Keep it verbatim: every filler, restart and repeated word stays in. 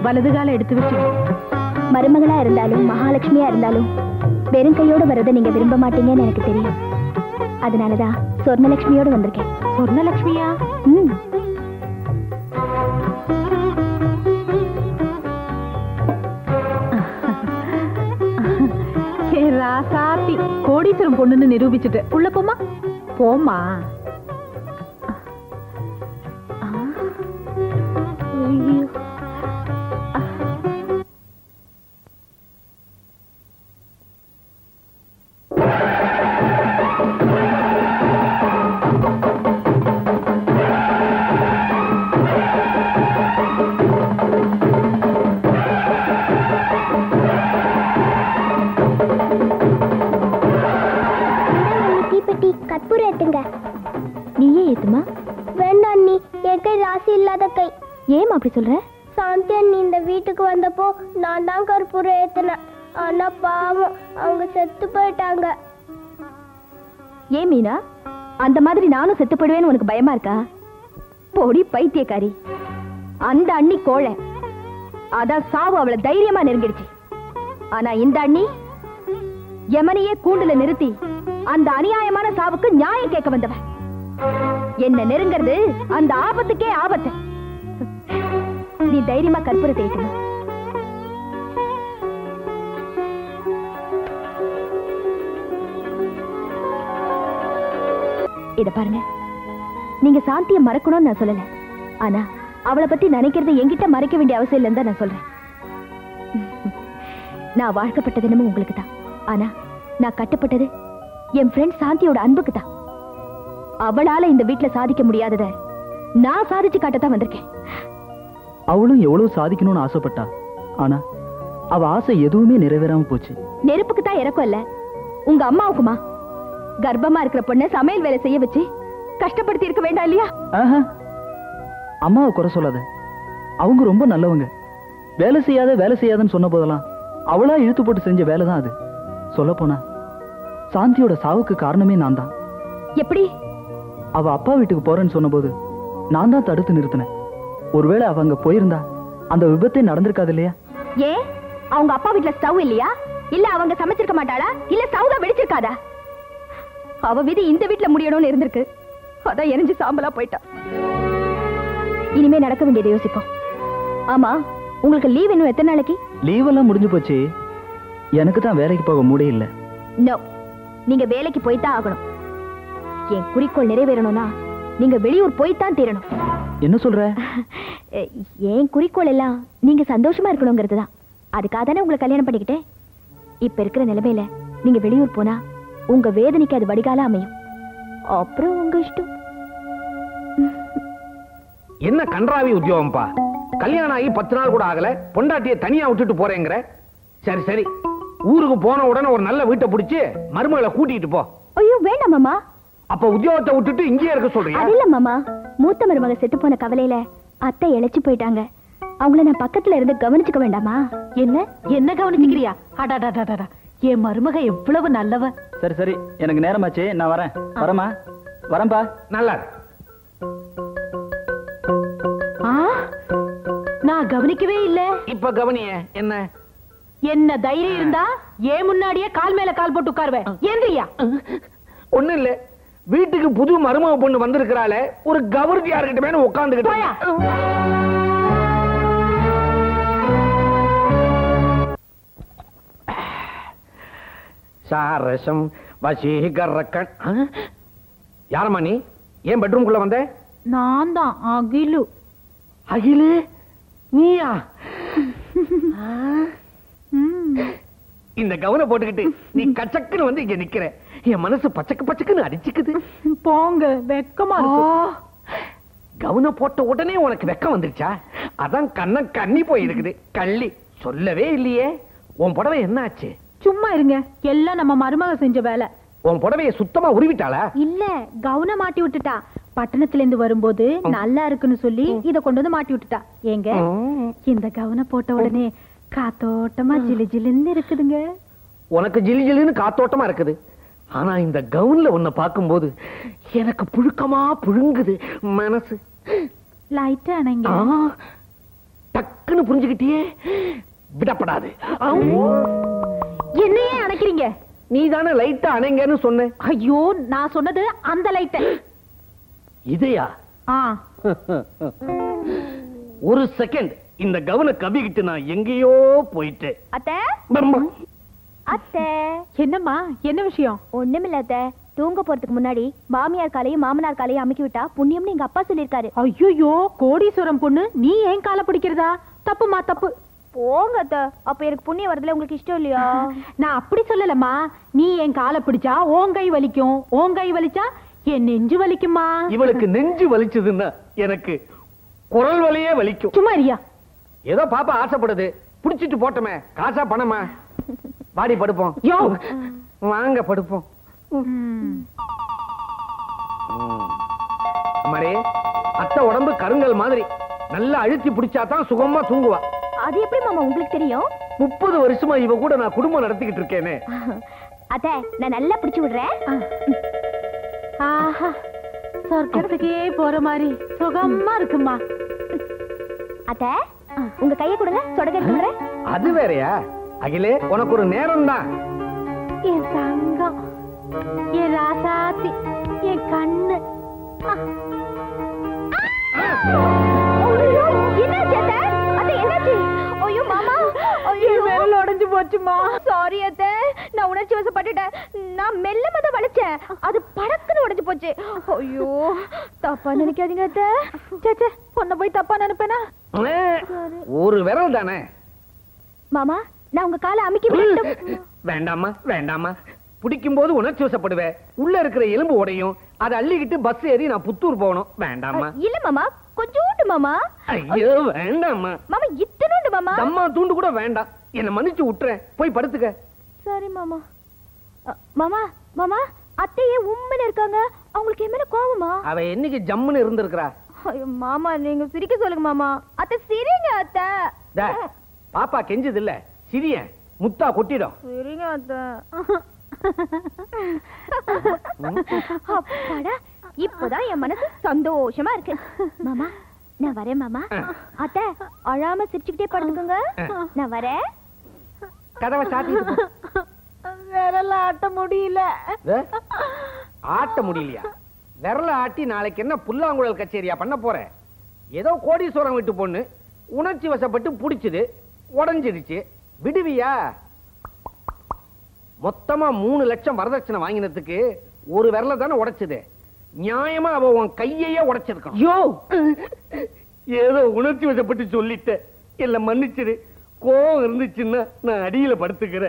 வலது கால எடுத்து வச்சு. மருமகளா இருந்தாலும் மகாலட்சுமியா இருந்தாலும் வெறும் கையோட வர்றதை நீங்க விரும்ப மாட்டீங்கன்னு எனக்கு தெரியும். அதனாலதான் சொர்ணலட்சுமியோட வந்திருக்கேன். சொர்ணலட்சுமியா? ம். ராசாத்தி கோடீஸ்வரம் பொண்ணுன்னு நிரூபிச்சுட்டு உள்ள போமா. போமா. நீயே ஏத்துமா? வேண்டாம் அண்ணி, என் கை ராசி இல்லாத கை. ஏமா அப்படி சொல்ற? சாந்தி அண்ணி இந்த வீட்டுக்கு வந்தப்போ நான் தான் கற்பூரம் ஏத்தினேன். ஆனா பாவம் அவங்க செத்து போயிட்டாங்க. ஏன் மீனா, அந்த மாதிரி நானும் செத்து போயிடுவேன்னு உனக்கு பயமா இருக்கா? பொடி பைத்தியக்காரி. அந்த அண்ணி கோழை, அதான் சாவு அவளை தைரியமா நெருங்கிடுச்சு. ஆனா இந்த அண்ணி யமனையே கூண்டுல நிறுத்தி அந்த அநியாயமான சாவுக்கு நியாயம் கேட்க வந்தவன். என்ன நெருங்கிறது அந்த ஆபத்துக்கே ஆபத்து. நீ தைரியமா கற்பூரத்தை ஏற்றணும். இத பாருங்க, நீங்க சாந்தியை மறக்கணும்னு நான் சொல்லல. ஆனா அவளை பத்தி நினைக்கிறது என்கிட்ட மறைக்க வேண்டிய அவசியம் இல்லைன்னு தான் நான் சொல்றேன். நான் வாழ்க்கப்பட்டது என்னமோ உங்களுக்கு தான். ஆனா நான் கட்டப்பட்டது என் ஃப்ரெண்ட் சாந்தியோட அன்புக்கு தான். அவளால இந்த வீட்டுல சாதிக்க முடியாதத நான் சாதிச்சு காட்டத்தான் வந்திருக்கேன். அவளும் எவ்வளவு சாதிக்கணும்னு ஆசைப்பட்டா. ஆனா அவ ஆசை எதுவுமே நிறைவேறாம போச்சு. நெருப்புக்கு தான் இறக்கம் இல்ல, உங்க அம்மாவுக்குமா? கர்ப்பமா இருக்கிற பொண்ணை சமையல் வேலை செய்ய வச்சு கஷ்டப்படுத்தி இருக்க வேண்டாம் இல்லையா? அம்மாவை குறை சொல்லாத, அவங்க ரொம்ப நல்லவங்க. வேலை செய்யாத வேலை செய்யாதன்னு சொன்ன போதெல்லாம் அவளா இழுத்து போட்டு செஞ்ச வேலை தான் அது. சொல்ல போனா சாந்தியோட சாவுக்கு காரணமே நான் தான். எப்படி? அவ அப்பா வீட்டுக்கு போறேன்னு சொன்ன போது நான் தான் தடுத்து நிறுத்தினேன். ஒருவேளை அவ அங்க போயிருந்தா அந்த விபத்தே நடந்திருக்காது இல்லையா? ஏன் அவங்க அப்பா வீட்டுல ஸ்டவ் இல்லையா? இல்ல அவங்க சமைச்சிருக்க மாட்டாளா? இல்ல ஸ்டவ் தான் வெடிச்சிருக்காதா? அவ விதி இந்த வீட்டுல முடியணும்னு இருந்திருக்கு. அதான் எரிஞ்சு சாம்பலா போயிட்டா. இனிமே நடக்க வேண்டியதை யோசிப்போம். ஆமா, உங்களுக்கு லீவ் இன்னும் எத்தனை நாளைக்கு? லீவ் எல்லாம் முடிஞ்சு போச்சு. எனக்கு தான் வேலைக்கு போக முடியல. இல்ல. நோ, நீங்க வேலைக்கு போய்தான் ஆகணும். என் குறிக்கோள் நிறைவேறணும்னா நீங்க வெளியூர் போய்தான் தீரணும். என்ன சொல்ற? என் குறிக்கோள் எல்லாம் நீங்க சந்தோஷமா இருக்கணுங்கிறது தான். அதுக்காக தானே உங்களை கல்யாணம் பண்ணிக்கிட்டேன். இப்ப இருக்கிற நிலைமையில நீங்க வெளியூர் போனா உங்க வேதனைக்கு அது வடிகால அமையும். அப்புறம் உங்க இஷ்டம். என்ன கன்றாவி உத்தியோகம்பா? கல்யாணம் ஆகி பத்து நாள் கூட ஆகல, பொண்டாட்டியை தனியா விட்டுட்டு போறேங்கிற. சரி சரி, ஊருக்கு போன உடனே ஒரு நல்ல வீட்டை பிடிச்சு மருமகளை கூட்டிட்டு போ. ஐயோ வேண்டாம் மாமா. அப்ப உத்தியோகத்தை விட்டுட்டு இங்கேயே இருக்க சொல்றியா? அது இல்ல மாமா, மூத்த மருமக செத்து போன கவலையில அத்தை இழைச்சு போயிட்டாங்க. அவங்கள நான் பக்கத்துல இருந்து கவனிச்சுக்க வேண்டாமா? என்ன என்ன கவனிச்சுக்கிறியா? அடாடாடாடா, என் மருமக எவ்வளவு நல்லவ. சரி சரி, எனக்கு நேரமாச்சு, நான் வரேன். வரமா? வரம்பா. நல்லா. நான் கவனிக்கவே இல்ல. இப்ப கவனிய. என்ன என்ன தைரியம் இருந்தா ஏன் முன்னாடியே கால் மேல கால் போட்டு உட்காருவேன். ஏந்திரியா? ஒண்ணு இல்ல, வீட்டுக்கு புது மருமக பொண்ணு வந்திருக்கிறாள, ஒரு கவர்ச்சி யாருக்கிட்ட உட்கார்ந்துகிட்டு. சாரசம் வசீகரக்கண். யாரம்மா நீ? ஏன் பெட்ரூம்குள்ள வந்த? நான் தான் அகிலு. அகிலு நீயா? இந்த கவனை போட்டுக்கிட்டு நீ கச்சக்குன்னு வந்து இங்க நிக்கிற. என் மனசு பச்சக்கு பச்சக்குன்னு அடிச்சுக்குது. போங்க, வெக்கமா கவனை போட்ட உடனே உனக்கு வெக்கம் வந்துருச்சா? அதான் கண்ண கண்ணி போயிருக்குது. கள்ளி சொல்லவே இல்லையே. உன் புடவை என்ன ஆச்சு? சும்மா இருங்க, எல்லாம் நம்ம மருமக செஞ்ச வேலை. உன் புடவைய சுத்தமா உருவிட்டாளா? இல்ல, கவுன மாட்டி விட்டுட்டா. பட்டணத்துல இருந்து வரும்போது நல்லா இருக்குன்னு சொல்லி இத கொண்டு வந்து மாட்டி விட்டுட்டா. ஏங்க, இந்த கவுன போட்ட உடனே காத்தோட்டமா ஜிலு ஜிலுன்னு இருக்குதுங்க. உனக்கு ஜிலு ஜிலுன்னு காத்தோட்டமா இருக்குது. ஆனா இந்த கவுன்ல உன்னை பார்க்கும்போது எனக்கு புழுக்கமா புழுங்குது மனசு. லைட்டா அணைங்க. டக்குன்னு புரிஞ்சுக்கிட்டியே, விடப்படாது. என்னையே அணைக்கிறீங்க? நீ தானே லைட்டா அணைங்கன்னு சொன்ன. ஐயோ, நான் சொன்னது அந்த லைட்ட. இதையா? ஆ. ஒரு செகண்ட் இந்த கவன கவிக்கிட்டு நான் எங்கேயோ போயிட்டேன். அத்தை பம்மா. அத்தை, என்னம்மா, என்ன விஷயம்? ஒண்ணுமில்ல அத்தை. தூங்க போறதுக்கு முன்னாடி மாமியார் காலையும் மாமனார் காலையும் அமுக்கி விட்டா புண்ணியம்னு எங்க அப்பா சொல்லிருக்காரு. ஐயோ, கோடீஸ்வரம் பொண்ணு, நீ ஏன் காலை பிடிக்கிறதா? தப்புமா, தப்பு. போங்க அத்தை, அப்ப எனக்கு புண்ணியம் வரதுல உங்களுக்கு இஷ்டம் இல்லையா? நான் அப்படி சொல்லலம்மா. நீ என் காலை பிடிச்சா உன் கை வலிக்கும், உன் கை வலிச்சா என் நெஞ்சு வலிக்குமா. இவளுக்கு நெஞ்சு வலிச்சதுன்னா எனக்கு குரல் வலியே வலிக்கும். சும்மா இருயா. ஏதோ பாப்பா ஆசைப்படுது, புடிச்சிட்டு போட்டோமே. காசா பணமா? வாடி படுப்போம். யோ. வாங்க படுப்போம். மரே, அத்தை உடம்பு கருங்கல் மாதிரி நல்லா அழுத்தி பிடிச்சாதான் சுகமா தூங்குவா. அது எப்படி மாமா உங்களுக்கு தெரியும்? முப்பது வருஷமா இவ கூட நான் குடும்பம் நடத்திக்கிட்டு இருக்கேனே. அத்தை, நான் நல்லா பிடிச்சு விடுறேன். ஆஹா, சொர்க்கத்துக்கே போற மாதிரி சுகமா இருக்குமா. அத்தை, உங்க கையை கொடுங்க, சொடக்க கொடுறேன். அது வேறயா? அகிலே, உனக்கு ஒரு நேரம் தான். என் தங்கம், என் ராசாத்தி, என் கண்ணு. என்னாச்சு அத்தை? அத்தை, என்னாச்சு? ஐயோ மாமா, ஐயோ விரல் உடைஞ்சு போச்சுமா. சாரி அத்தை, நான் உணர்ச்சி வசப்பட்டுட்டேன். நான் மெல்லமா தான் வளைச்சேன், அது படக்குன்னு உடைஞ்சு போச்சு. ஐயோ, தப்பா நினைக்காதீங்க அத்தை. சேச்சே, உன்னை போய் தப்பா நினைப்பேனா? ஒரு விரல் தானே. மாமா, நான் உங்க காலை அமுக்கி விட்டு. வேண்டாமா, வேண்டாமா. பிடிக்கும் போது உணர்ச்சி வசப்படுவேன். உள்ள இருக்கிற எலும்பு உடையும். அதை அள்ளிக்கிட்டு பஸ் ஏறி நான் புத்தூர் போகணும். வேண்டாமா. இல்ல மாமா, கொஞ்சோண்டு மாமா. ஐயோ, வேண்டாமா. மாமா, இத்தனோண்டு மாமா. அம்மா தூண்டு கூட வேண்டாம். என்ன மன்னிச்சு விட்டுறேன், போய் படுத்துக்க. சரி மாமா. அ, மாமா, மாமா, அத்தையே உம்முன்னு இருக்காங்க. அவங்களுக்கு என் மேல கோவமா? அவ என்னைக்கு ஜம்முன்னு இருந்திருக்கிறா? ஐயோ மாமா, நீங்க சிரிக்க சொல்லுங்க மாமா. அத்தை சிரிங்க அத்தை. டே, பாப்பா கெஞ்சது இல்ல, சிரிய முத்தா கொட்டிடும். சிரிங்க அத்தை. அப்பாடா, இப்பதான் என் மனசு சந்தோஷமா இருக்கு. மாமா, நான் வரேன் மாமா. அத்தை, அழாம சிரிச்சுக்கிட்டே படுத்துக்கோங்க. நான் வரேன். கதவை சாத்திட்டு போ. விரல ஆட்ட முடியல. டே, ஆட்ட முடியலையா? விரல ஆட்டி நாளைக்கு என்ன புல்லாங்குழல் கச்சேரியா பண்ண போற? ஏதோ கோடீஸ்வரம் விட்டு பொண்ணு உணர்ச்சி வசப்பட்டு புடிச்சது, உடஞ்சிருச்சு. விடுவியா? மொத்தமா மூணு லட்சம் வரதட்சணை வாங்கினதுக்கு ஒரு விரல தானே உடைச்சது. நியாயமா அவ உன் கையையே உடைச்சிருக்கான். யோ, ஏதோ உணர்ச்சி வசப்பட்டு சொல்லிட்ட, இல்ல மன்னிச்சிரு. கோவம் இருந்துச்சுன்னா நான் அடியில படுத்துக்கிறேன்.